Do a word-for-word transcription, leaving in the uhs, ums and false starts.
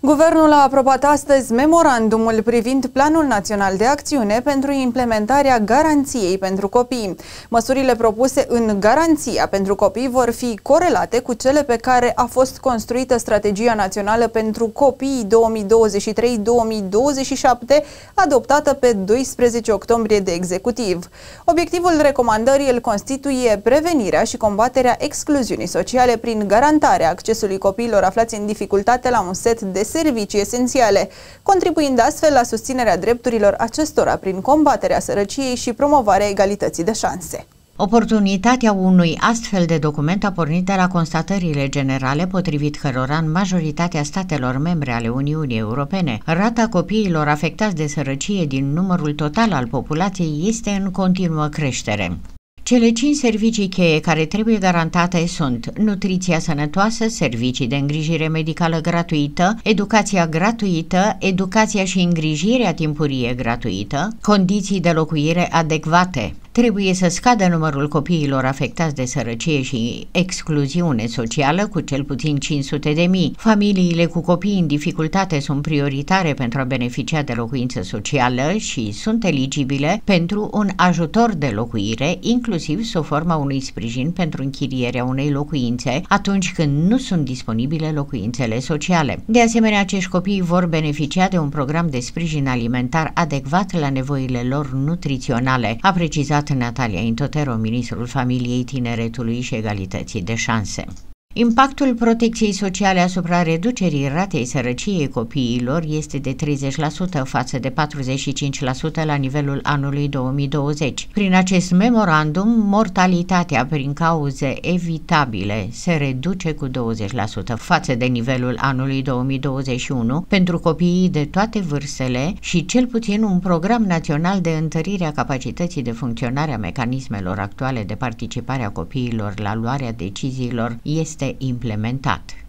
Guvernul a aprobat astăzi memorandumul privind Planul Național de Acțiune pentru implementarea garanției pentru copii. Măsurile propuse în garanția pentru copii vor fi corelate cu cele pe care a fost construită Strategia Națională pentru Copii două mii douăzeci și trei două mii douăzeci și șapte, adoptată pe doisprezece octombrie de executiv. Obiectivul recomandării îl constituie prevenirea și combaterea excluziunii sociale prin garantarea accesului copiilor aflați în dificultate la un set de servicii esențiale, contribuind astfel la susținerea drepturilor acestora prin combaterea sărăciei și promovarea egalității de șanse. Oportunitatea unui astfel de document a pornit de la constatările generale potrivit cărora în majoritatea statelor membre ale Uniunii Europene, rata copiilor afectați de sărăcie din numărul total al populației este în continuă creștere. Cele cinci servicii cheie care trebuie garantate sunt nutriția sănătoasă, servicii de îngrijire medicală gratuită, educația gratuită, educația și îngrijirea timpurie gratuită, condiții de locuire adecvate. Trebuie să scadă numărul copiilor afectați de sărăcie și excluziune socială cu cel puțin cinci sute de mii. Familiile cu copii în dificultate sunt prioritare pentru a beneficia de locuință socială și sunt eligibile pentru un ajutor de locuire, inclusiv sub forma unui sprijin pentru închirierea unei locuințe atunci când nu sunt disponibile locuințele sociale. De asemenea, acești copii vor beneficia de un program de sprijin alimentar adecvat la nevoile lor nutriționale, a precizat Natalia Intotero, ministrul Familiei, Tineretului și Egalității de Șanse. Impactul protecției sociale asupra reducerii ratei sărăciei copiilor este de treizeci la sută față de patruzeci și cinci la sută la nivelul anului două mii douăzeci. Prin acest memorandum, mortalitatea prin cauze evitabile se reduce cu douăzeci la sută față de nivelul anului două mii douăzeci și unu pentru copiii de toate vârstele și cel puțin un program național de întărire a capacității de funcționare a mecanismelor actuale de participare a copiilor la luarea deciziilor este implementat.